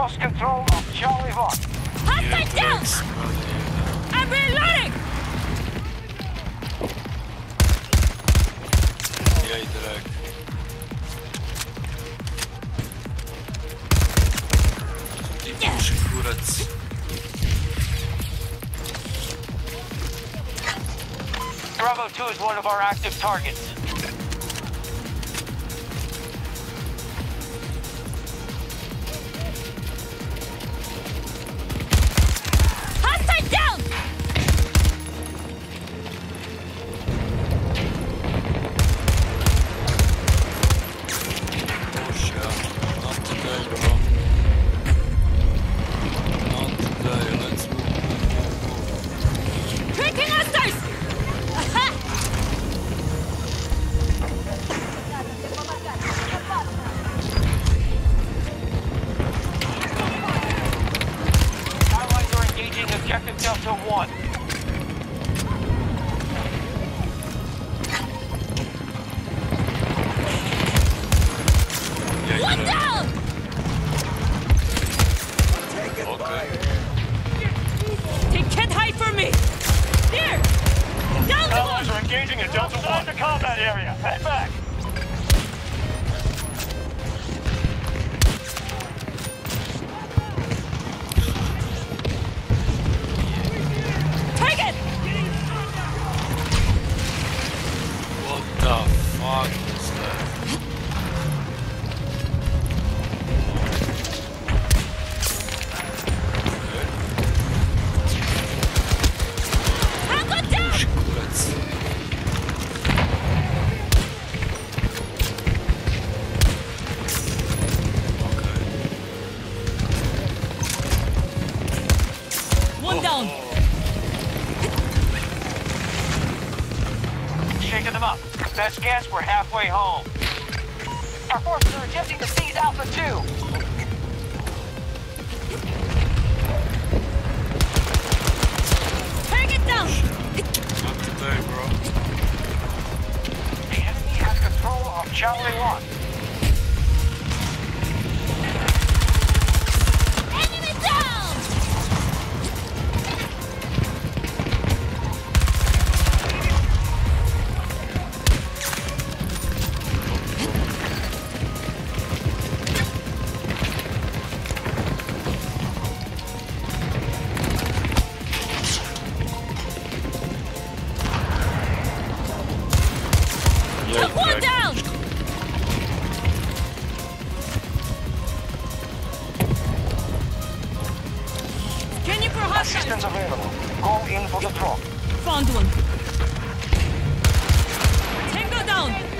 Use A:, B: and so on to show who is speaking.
A: lost control of Charlie 1.
B: Hostile down! I'm reloading!
C: Jej direkt. I muszę kurec.
A: Bravo 2 is one of our active targets.
B: Hostile down!
C: Push, yeah. Not today, bro. Not today. Let's move.
B: Tracking hostiles! Aha!
A: Allies are engaging Objective Delta 1.
C: Jej
B: One
C: direkt.
B: down!
C: Okej.
B: They can't hide from me! Here! Down the one!
A: are engaging at Delta 1. The combat area. Head back.
B: Target!
C: What the fuck is that?
B: Tango down!
C: Push, kurec. Okej.
B: One down!
A: Shaking them up. Best guess, we're halfway home. Our forces are attempting to seize Alpha 2.
B: Target down!
C: Not today, bro.
A: The enemy has control of Charlie 1.
B: Enemy down!
C: Jej
B: Took one
C: direkt.
B: down! Scanning for hostiles!
A: Assistance available. Go in for the drop.
B: Found one. Tango down!